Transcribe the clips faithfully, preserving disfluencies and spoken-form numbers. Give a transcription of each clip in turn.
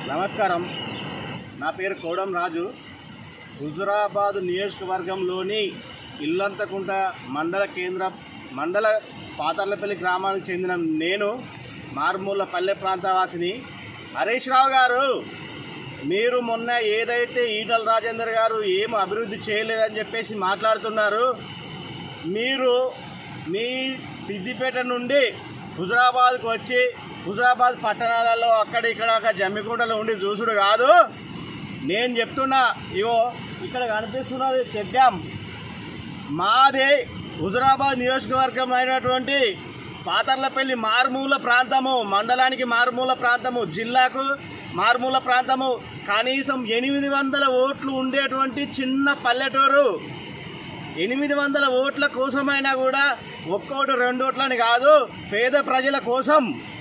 నమస్కారం. నా పేరు కోడం రాజు. హుజురాబాద్ నియోజకవర్గంలోని ఇల్లంతకుంట మండల కేంద్ర మండల పాతర్లపల్లి గ్రామానికి చెందిన నేను మారుమూల పల్లె ప్రాంతవాసిని. హరీష్ రావు గారు, మీరు మొన్న ఏదైతే ఈటల రాజేందర్ గారు ఏం అభివృద్ధి చేయలేదని చెప్పేసి మాట్లాడుతున్నారు, మీరు మీ సిద్దిపేట నుండి హుజురాబాద్కు వచ్చి హుజురాబాద్ పట్టణాలలో అక్కడ ఇక్కడ జమ్మికుంటలో ఉండి చూసుడు కాదు. నేను చెప్తున్నా, ఇవో ఇక్కడ కనిపిస్తున్నది చెక్ డ్యామ్. మాది హుజురాబాద్ నియోజకవర్గం అయినటువంటి పాతర్లపల్లి మారుమూల ప్రాంతము, మండలానికి మారుమూల ప్రాంతము, జిల్లాకు మారుమూల ప్రాంతము. కనీసం ఎనిమిది వందల ఓట్లు ఉండేటువంటి చిన్న పల్లెటూరు. ఎనిమిది వందల ఓట్ల కోసమైనా కూడా ఒక్కోటి రెండు ఓట్లని కాదు, పేద ప్రజల కోసం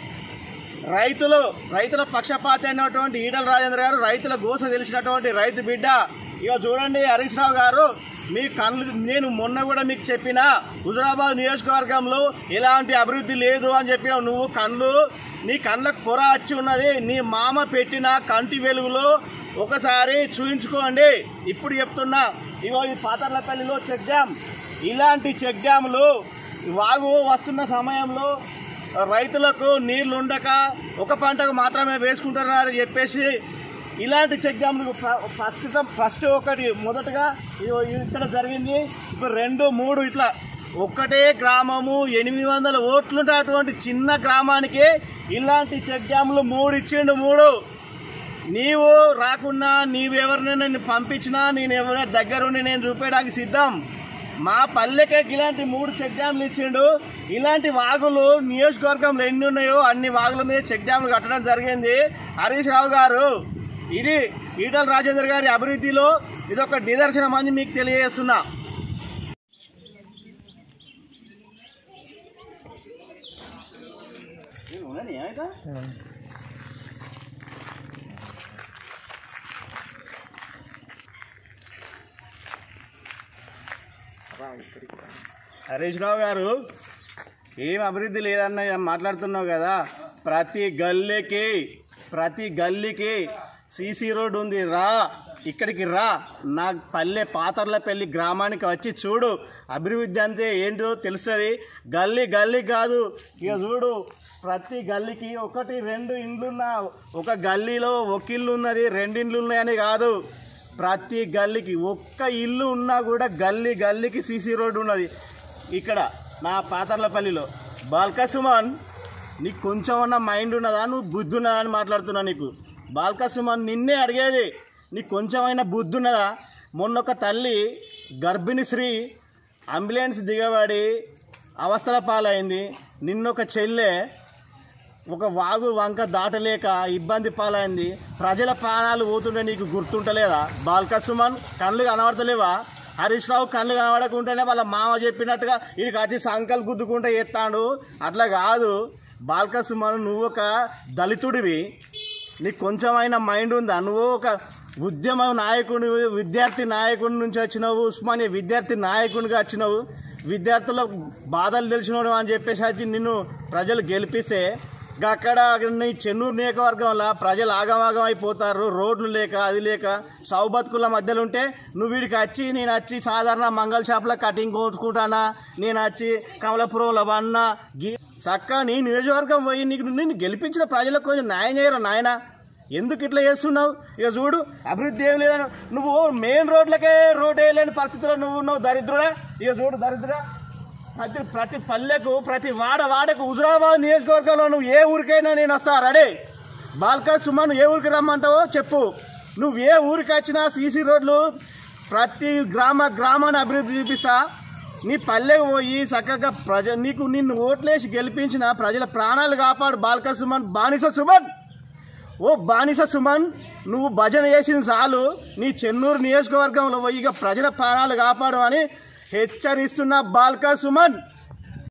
రైతులు రైతుల పక్షపాతి అయినటువంటి ఈటల రాజేందర్ గారు, రైతుల గోస తెలిసినటువంటి రైతు బిడ్డ. ఇక చూడండి హరీష్ రావు గారు, మీ కళ్ళు, నేను మొన్న కూడా మీకు చెప్పిన హుజురాబాద్ నియోజకవర్గంలో ఎలాంటి అభివృద్ధి లేదు అని చెప్పిన నువ్వు కళ్ళు, నీ కళ్ళకు పొర వచ్చి ఉన్నది. నీ మామ పెట్టిన కంటి వెలుగులో ఒకసారి చూయించుకోండి. ఇప్పుడు చెప్తున్నా, ఇగో ఈ పాతర్లపల్లిలో చెక్ డ్యామ్. ఇలాంటి చెక్ డ్యాములు వాగు వస్తున్న సమయంలో రైతులకు నీళ్లు ఉండక ఒక పంటకు మాత్రమే వేసుకుంటున్నారని చెప్పేసి ఇలాంటి చెక్ డ్యాములు ప్రస్తుతం ఫస్ట్ ఒకటి మొదటగా ఇక్కడ జరిగింది. ఇప్పుడు రెండు మూడు ఇట్లా ఒక్కటే గ్రామము ఎనిమిది వందల ఓట్లుంటే చిన్న గ్రామానికి ఇలాంటి చెక్ డ్యాములు మూడు ఇచ్చిండు. మూడు నీవు రాకున్నా, నీవెవరినైనా నేను పంపించినా, నేను ఎవరైనా దగ్గరుండి నేను చూపేయడానికి సిద్ధం. మా పల్లెకే ఇలాంటి మూడు చెక్ డ్యాములు ఇచ్చిండు. ఇలాంటి వాగులు నియోజకవర్గంలో ఎన్ని ఉన్నాయో అన్ని వాగుల మీద చెక్ డ్యాములు కట్టడం జరిగింది. హరీష్ రావు గారు, ఇది ఈటల రాజేందర్ గారి అభివృద్ధిలో ఇదొక నిదర్శనం అని మీకు తెలియజేస్తున్నా. హరీష్ రావు గారు, ఏం అభివృద్ధి లేదన్న మాట్లాడుతున్నావు కదా. ప్రతి గల్లీకి ప్రతి గల్లీకి సీసీ రోడ్డు ఉంది. రా, ఇక్కడికి రా, నా పల్లె పాతర్లపల్లి గ్రామానికి వచ్చి చూడు. అభివృద్ధి అంతే ఏంటో తెలుస్తుంది. గల్లీ గల్లీ కాదు, ఇక చూడు, ప్రతి గల్లీకి ఒకటి రెండు ఇండ్లున్నా, ఒక గల్లీలో ఒక ఇల్లు ఉన్నది, రెండు ఇండ్లు ఉన్నాయని కాదు. ప్రతి గల్లీకి ఒక్క ఇల్లు ఉన్నా కూడా గల్లీ గల్లీకి సీసీ రోడ్డు ఉన్నది. ఇక్కడ నా పాతర్లపల్లిలో బాల్కా సుమన్, నీకు కొంచెం ఉన్న మైండ్ ఉన్నదా, నువ్వు బుద్ధి ఉన్నదా అని మాట్లాడుతున్నా. నీకు బాల్కా సుమన్ నిన్నే అడిగేది, నీకు కొంచెమైనా బుద్ధి ఉన్నదా? మొన్న ఒక తల్లి గర్భిణీ స్త్రీ అంబులెన్స్ దిగబడి అవస్థల పాలైంది. నిన్నొక చెల్లె ఒక వాగు వంక దాటలేక ఇబ్బంది పాలైంది. ప్రజల ప్రాణాలు పోతుంటే నీకు గుర్తుంటలేదా? బాల్కా సుమన్, కళ్ళు కనబడతలేవా? హరీష్ రావు కళ్ళు కనబడకుంటేనే వాళ్ళ మామ చెప్పినట్టుగా వీడికి వచ్చి సంకలు గుద్దుకుంటే ఎత్తాడు. అట్లా కాదు బాల్కా సుమన్, నువ్వు ఒక దళితుడివి, నీకు కొంచెమైనా మైండ్ ఉందా? నువ్వు ఒక ఉద్యమ నాయకుడి, విద్యార్థి నాయకుడి నుంచి వచ్చినావు, ఉస్మానియా విద్యార్థి నాయకుడిగా వచ్చినావు, విద్యార్థుల బాధలు తెలిసినోడు అని చెప్పేసి వచ్చి నిన్ను ప్రజలు గెలిపిస్తే అక్కడ నీ చెన్నూరు నియోజకవర్గంలో ప్రజలు ఆగమాగం అయిపోతారు. రోడ్లు లేక అది లేక సౌబతుకుల మధ్యలో ఉంటే నువ్వు వీడికి వచ్చి, నేను వచ్చి సాధారణ మంగళ షాప్లో కటింగ్ కోసుకుంటానా, నేను వచ్చి కమలాపురంలో వన్నా గీ చక్క నీ నియోజకవర్గం పోయి నీకు నిన్ను గెలిపించిన ప్రజలకు కొంచెం న్యాయం చేయరు నాయన. ఎందుకు ఇట్లా చేస్తున్నావు? ఇక చూడు, అభివృద్ధి ఏం లేదని నువ్వు మెయిన్ రోడ్లకే రోడ్ వేయలేని పరిస్థితిలో నువ్వు ఉన్నావు. దరిద్రుడా, ఇక చూడు దరిద్రుడా, ప్రతి ప్రతి పల్లెకు ప్రతి వాడ వాడకు హుజురాబాద్ నియోజకవర్గంలో నువ్వు ఏ ఊరికైనా నేను వస్తా రెడీ. బాల్కా సుమన్, ఏ ఊరికి రమ్మంటావో చెప్పు. నువ్వు ఏ ఊరికి వచ్చినా సీసీ రోడ్లు ప్రతి గ్రామ గ్రామాన్ని అభివృద్ధి చూపిస్తా. నీ పల్లెకు పోయి చక్కగా ప్రజ నీకు నిన్ను ఓట్లేసి గెలిపించిన ప్రజల ప్రాణాలు కాపాడు. బాల్కా సుమన్, బానిస సుమన్, ఓ బానిస సుమన్, నువ్వు భజన చేసింది చాలు. నీ చెన్నూరు నియోజకవర్గంలో పోయి ఇక ప్రజల ప్రాణాలు కాపాడు అని హెచ్చరిస్తున్న బాల్కా సుమన్.